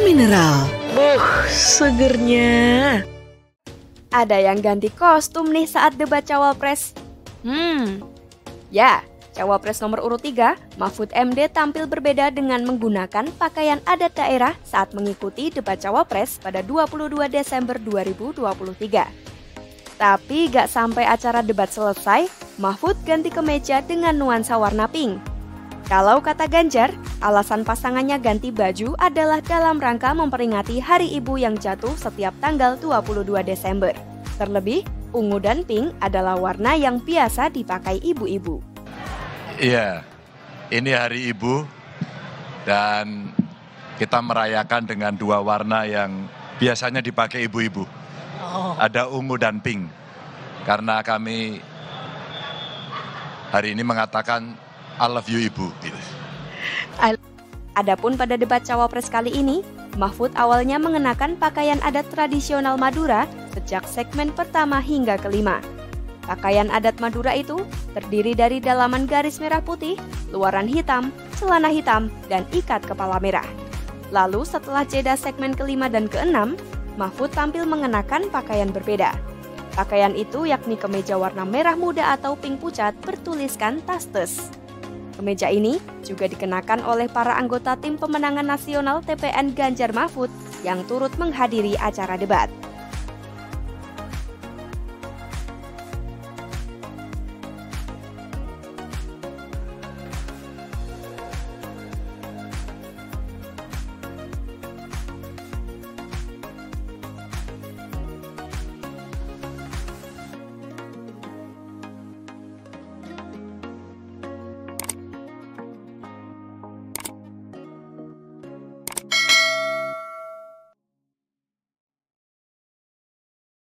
mineral. Segernya. Ada yang ganti kostum nih saat debat Cawapres. Ya, Cawapres nomor urut 3, Mahfud MD tampil berbeda dengan menggunakan pakaian adat daerah saat mengikuti debat Cawapres pada 22 Desember 2023. Tapi gak sampai acara debat selesai, Mahfud ganti kemeja dengan nuansa warna pink. Kalau kata Ganjar, alasan pasangannya ganti baju adalah dalam rangka memperingati Hari Ibu yang jatuh setiap tanggal 22 Desember. Terlebih, ungu dan pink adalah warna yang biasa dipakai ibu-ibu. Iya, ini Hari Ibu dan kita merayakan dengan dua warna yang biasanya dipakai ibu-ibu. Ada ungu dan pink. Karena kami hari ini mengatakan I love you Ibu. Adapun pada debat Cawapres kali ini, Mahfud awalnya mengenakan pakaian adat tradisional Madura sejak segmen pertama hingga kelima. Pakaian adat Madura itu terdiri dari dalaman garis merah putih, luaran hitam, celana hitam, dan ikat kepala merah. Lalu setelah jeda segmen kelima dan keenam, Mahfud tampil mengenakan pakaian berbeda. Pakaian itu yakni kemeja warna merah muda atau pink pucat bertuliskan Tastes. Kemeja ini juga dikenakan oleh para anggota tim pemenangan nasional TPN Ganjar Mahfud yang turut menghadiri acara debat.